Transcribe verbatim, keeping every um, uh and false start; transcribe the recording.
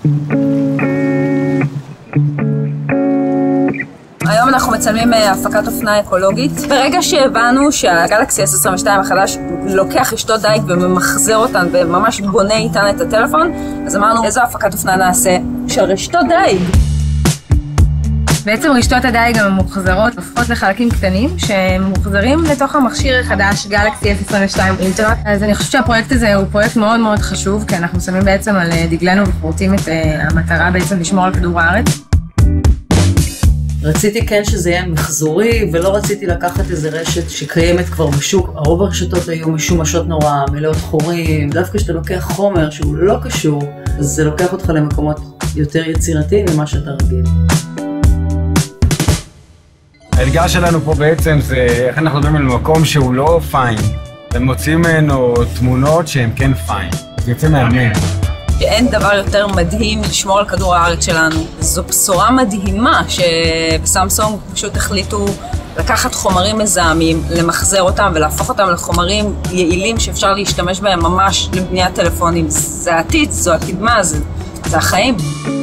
היום אנחנו מצלמים הפקת אופנה אקולוגית. ברגע שהבנו שהגלקסי אס עשרים ושתיים החדש לוקח רשתות דייג וממחזר אותן וממש בונה איתן את הטלפון, אז אמרנו איזו הפקת אופנה נעשה של רשתות דייג. בעצם רשתות הדייג הממוחזרות הופכות לחלקים קטנים שממוחזרים לתוך המכשיר החדש גלקסי אס עשרים ושתיים אולטרה. אז אני חושבת שהפרויקט הזה הוא פרויקט מאוד מאוד חשוב, כי אנחנו שמים בעצם על דגלנו ופורטים את המטרה בעצם לשמור על כדור הארץ. רציתי כן שזה יהיה מחזורי, ולא רציתי לקחת איזה רשת שקיימת כבר בשוק. הרוב הרשתות היו משומשות נורא, מלאות חורים. דווקא כשאתה לוקח חומר שהוא לא קשור, אז זה לוקח אותך למקומות יותר יצירתיים ממה שאתה רגיל. האתגר שלנו פה בעצם זה איך אנחנו מדברים על מקום שהוא לא פיין. ומוצאים ממנו תמונות שהן כן פיין. זה יוצא מאמן. אין דבר יותר מדהים לשמור על כדור הארץ שלנו. זו בשורה מדהימה שבסמסונג פשוט החליטו לקחת חומרים מזהמים, למחזר אותם ולהפוך אותם לחומרים יעילים שאפשר להשתמש בהם ממש לבניית טלפונים. זה העתיד, זו הקדמה, זה, זה החיים.